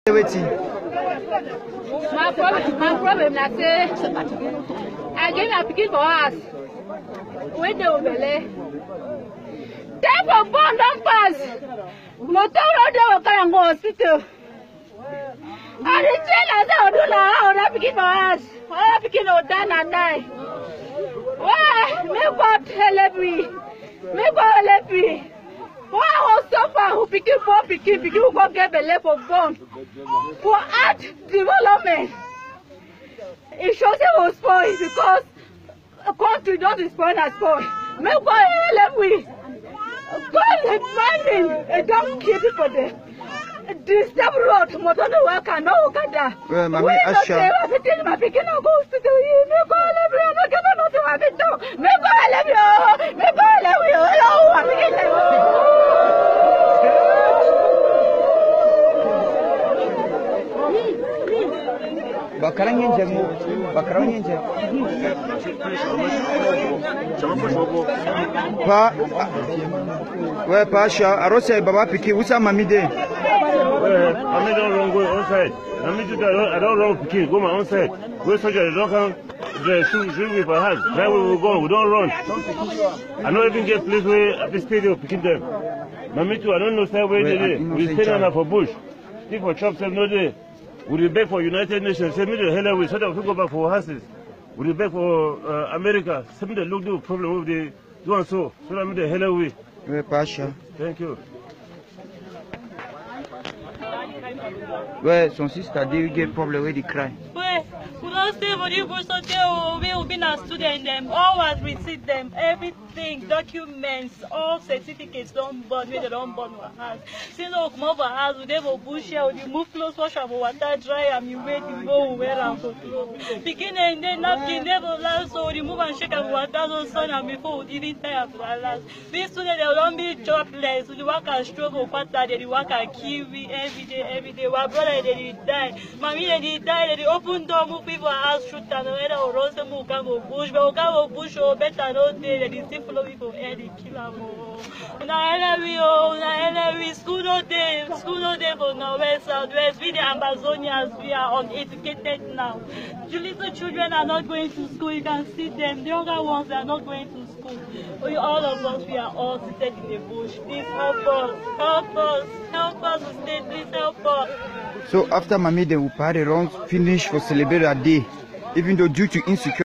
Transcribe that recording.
My problem na say I get a pikin for us. When they obey, time for born don't pass. Motor road they will carry go hospital. And the child as I do now, that pikin for us. That pikin will die and die. Why? Me God help me. Me God help me. Why who suffer? Who pikin for pikin who go get belle for born for art development? It shows it was spoiled because a country doesn't spoil and spoil. Me God help me. God is minding and don't keep it for them. This step road, motor no work and no okada. Well, Mami Asha. Everything my pikin no go to do. Me God help me. No get no to have it now. Me God help you. Me God help you. Hello, my pikin. Bakaran yin jamu, bakaran yin jamu. Pa, well, Pasha, I wrote say Baba Piki, what's up, Mami de? Mami don't run go outside. Mami do that. I don't run Piki, go my own side. Go soldier, don't come. The shoot with a hand. Where we will go, we don't run. I don't even get place where at the stadium picking them. Mami too, I don't know where they are. We stay down for bush. Still for chops, no day. We will beg for United Nations. Send me the hell away so that we go back for houses. We will beg for America. Send me the look the problem with the do and so. So that me the hell away. Pasha. Thank you. Well, some sister they get problem with the cry. Well, we don't stay for the bush until we will be a student. Them always receive them everything, documents, all certificates don't burn. We don't burn our house. Since we come over house, we never bush here. We move close, wash our water dry, and we wait to go wear and for clothes. Begin and then napkin never last, so we move and shake our water on sun and before we even tie up our last. These students they don't be jobless. We work and struggle, but they work and kiwi every day. Every day, our brother they die, mommy they die, they open door, move people house, shoot and whether or rose them who come or bush, but who come or bush or better no day, they still follow people and they kill them. Una we school no day for Northwest, Southwest, we the Ambazonians, we are uneducated now. The little children are not going to school, you can see them, the younger ones they are not going to school. All of us, we are all seated in the bush. Please help us, state, please help us. So after Mami, they will party around, finish for celebrate a day, even though due to insecurity.